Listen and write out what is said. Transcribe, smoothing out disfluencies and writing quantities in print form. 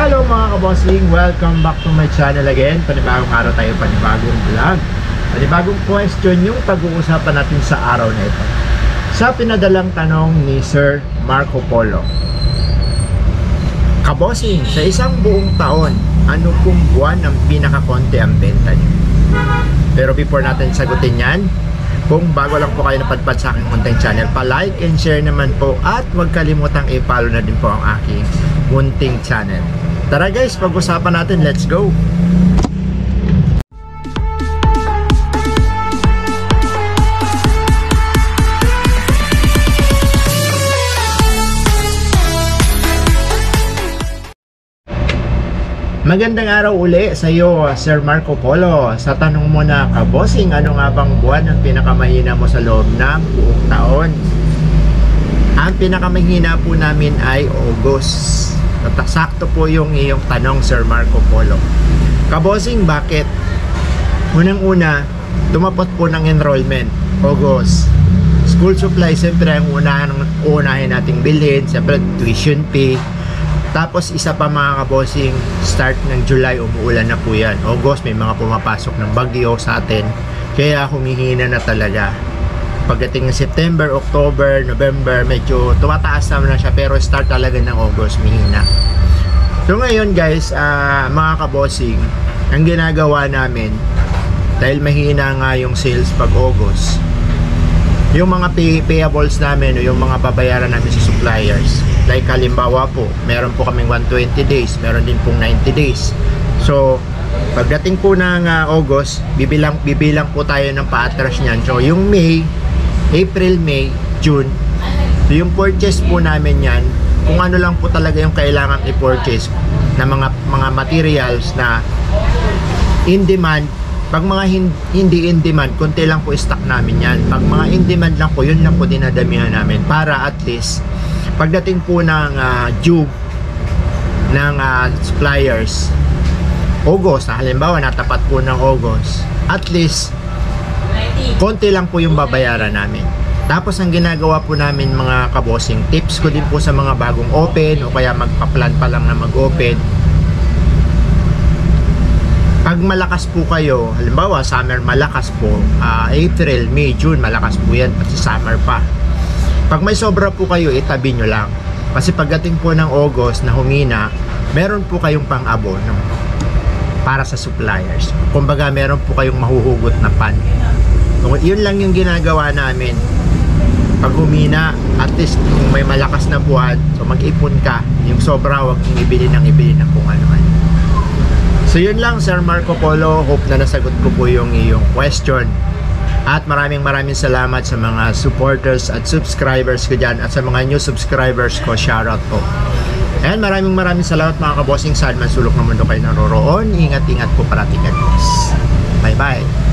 Hello mga kabossing! Welcome back to my channel again. Panibagong araw tayo, panibagong vlog, panibagong question yung pag-uusapan natin sa araw na ito. Sa pinadalang tanong ni Sir Marco Polo, kabossing, sa isang buong taon, ano pong buwan ang pinakakonti ang benta niyo? Pero before natin sagutin yan, kung bago lang po kayo napadpad sa aking content channel, pa-like and share naman po at huwag kalimutang i-follow na din po ang aking munting channel. Tara guys, pag-usapan natin, let's go! Magandang araw uli sa iyo, Sir Marco Polo. Sa tanong mo na, kabossing, ano nga bang buwan ang pinakamahina mo sa loob ng buong taon? Ang pinakamahina po namin ay August. Sakto po yung iyong tanong, Sir Marco Polo. Kabossing, bakit? Unang-una, tumapot po ng enrollment, August. School supply, siyempre ang unahin nating bilhin, siyempre tuition fee. Tapos isa pa mga kabossing, start ng July, umuulan na po yan. August, may mga pumapasok ng bagyo sa atin, kaya humihina na talaga. Pagdating ng September, October, November, medyo tumataas naman na siya, pero start talaga ng August, mihina. So ngayon guys, mga kabossing, ang ginagawa namin, dahil mahina nga yung sales pag August, yung mga payables namin o yung mga babayaran namin sa suppliers, like halimbawa po, meron po kaming 120 days, meron din pong 90 days. So pagdating po ng August, bibilang po tayo ng paatras niyan. So yung May, April, May, June, so yung purchase po namin yan, kung ano lang po talaga yung kailangan i-purchase na mga materials na in demand. Pag mga hindi in demand, konti lang po stock namin yan. Pag mga in demand lang po, yun lang po dinadamihan namin para at least pagdating po ng due ng suppliers August, halimbawa natapat po ng August, at least konti lang po yung babayaran namin. Tapos ang ginagawa po namin mga kabossing, tips ko din po sa mga bagong open o kaya magpa-plan pa lang na mag-open, pag malakas po kayo, halimbawa summer malakas po, April, May, June malakas po yan, kasi summer pa. Pag may sobra po kayo, itabi nyo lang. Kasi pagdating po ng August na humina, meron po kayong pang-abono para sa suppliers. Kumbaga meron po kayong mahuhugot na pan. So, yun lang yung ginagawa namin. Pag humina, at least kung may malakas na buwan, so mag-ipon ka. Yung sobra, huwag kong ibili ng kung ano-ano. So yun lang, Sir Marco Polo. Hope na nasagot ko po yung iyong question. At maraming salamat sa mga supporters at subscribers ko dyan. At sa mga new subscribers ko, shoutout po. And maraming salamat mga kabossing. Saan man sulok ng mundo kayo naroroon. Ingat-ingat po parati guys. Bye-bye.